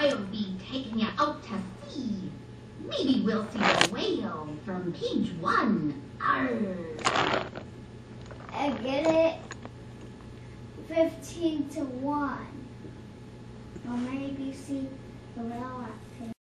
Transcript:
I'll be taking you out to sea. Maybe we'll see a whale from page 1. Arr. I get it. 15 to 1. Or maybe see the whale at